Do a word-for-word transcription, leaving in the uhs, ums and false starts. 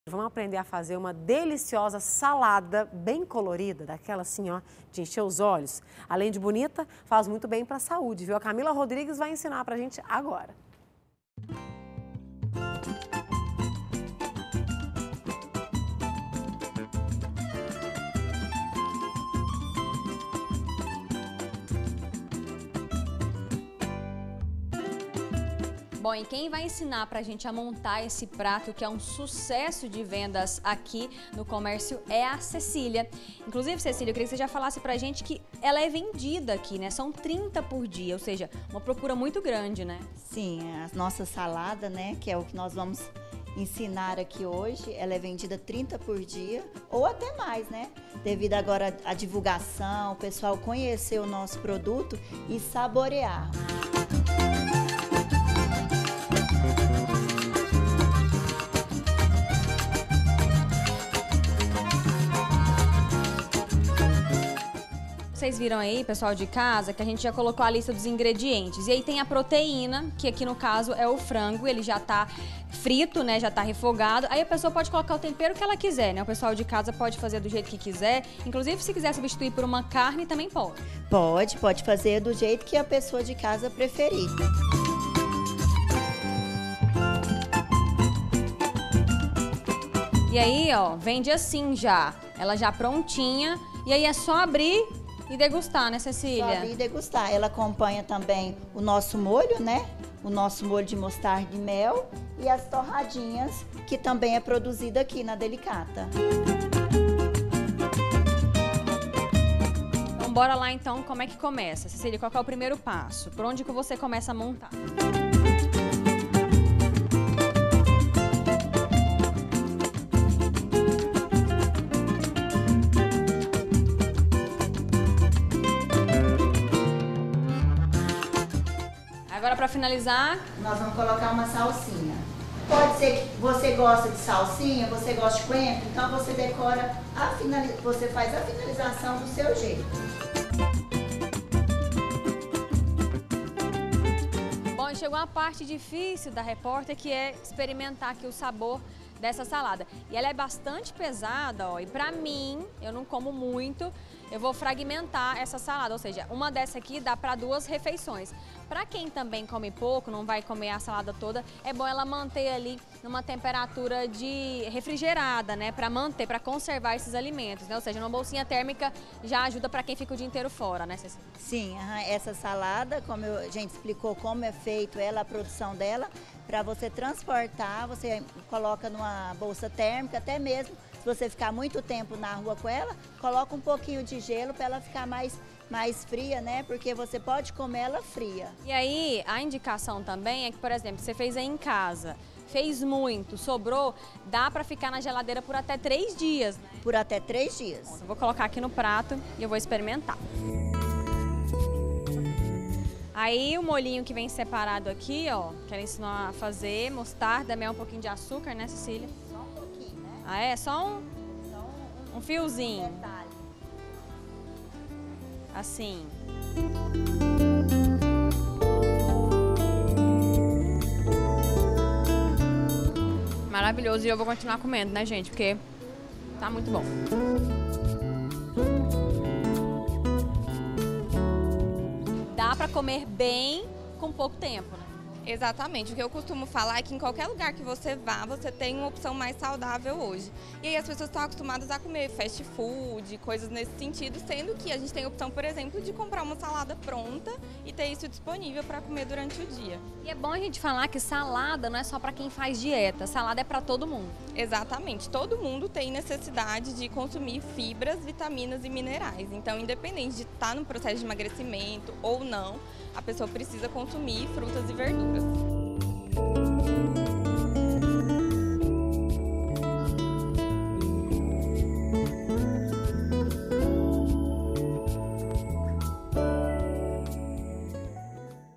Vamos aprender a fazer uma deliciosa salada bem colorida, daquela assim, ó, de encher os olhos. Além de bonita, faz muito bem para a saúde, viu? A Camila Rodrigues vai ensinar pra gente agora. Bom, e quem vai ensinar pra gente a montar esse prato, que é um sucesso de vendas aqui no comércio, é a Cecília. Inclusive, Cecília, eu queria que você já falasse pra gente que ela é vendida aqui, né? São trinta por dia, ou seja, uma procura muito grande, né? Sim, a nossa salada, né, que é o que nós vamos ensinar aqui hoje, ela é vendida trinta por dia ou até mais, né? Devido agora à divulgação, o pessoal conhecer o nosso produto e saborear. Vocês viram aí, pessoal de casa, que a gente já colocou a lista dos ingredientes. E aí tem a proteína, que aqui no caso é o frango, ele já tá frito, né, já tá refogado. Aí a pessoa pode colocar o tempero que ela quiser, né? O pessoal de casa pode fazer do jeito que quiser. Inclusive, se quiser substituir por uma carne, também pode. Pode, pode fazer do jeito que a pessoa de casa preferir. E aí, ó, vende assim já. Ela já prontinha. E aí é só abrir e degustar, né, Cecília? Só abrir e degustar. Ela acompanha também o nosso molho, né? O nosso molho de mostarda e mel e as torradinhas, que também é produzida aqui na Delicata. Então, bora lá então, como é que começa? Cecília, qual que é o primeiro passo? Por onde que você começa a montar? Agora, para finalizar, nós vamos colocar uma salsinha. Pode ser que você gosta de salsinha, você gosta de coentro, então você decora, a finaliza... você faz a finalização do seu jeito. Bom, chegou a parte difícil da repórter, que é experimentar aqui o sabor dessa salada. E ela é bastante pesada, ó, e pra mim, eu não como muito, eu vou fragmentar essa salada, ou seja, uma dessa aqui dá para duas refeições. Para quem também come pouco, não vai comer a salada toda, é bom ela manter ali numa temperatura de refrigerada, né, para manter, para conservar esses alimentos, né? Ou seja, uma bolsinha térmica já ajuda para quem fica o dia inteiro fora, né, Cecília? Sim, essa salada, como eu, a gente explicou como é feito ela, a produção dela, para você transportar, você coloca numa bolsa térmica, até mesmo se você ficar muito tempo na rua com ela, coloca um pouquinho de gelo para ela ficar mais, mais fria, né? Porque você pode comer ela fria. E aí, a indicação também é que, por exemplo, você fez aí em casa, fez muito, sobrou, dá para ficar na geladeira por até três dias, né? Por até três dias. Bom, eu vou colocar aqui no prato e eu vou experimentar. Aí o molhinho que vem separado aqui, ó, que ela ensinou a fazer, mostarda, mel, um pouquinho de açúcar, né, Cecília? Só um pouquinho, né? Ah, é? Só um, Só um, um fiozinho. Um detalhe. Assim. Maravilhoso. E eu vou continuar comendo, né, gente? Porque tá muito bom. Dá pra comer bem com pouco tempo, né? Exatamente. O que eu costumo falar é que em qualquer lugar que você vá, você tem uma opção mais saudável hoje. E aí as pessoas estão acostumadas a comer fast food, coisas nesse sentido, sendo que a gente tem a opção, por exemplo, de comprar uma salada pronta e ter isso disponível para comer durante o dia. E é bom a gente falar que salada não é só para quem faz dieta, salada é para todo mundo. Exatamente. Todo mundo tem necessidade de consumir fibras, vitaminas e minerais. Então, independente de estar no processo de emagrecimento ou não, a pessoa precisa consumir frutas e verduras.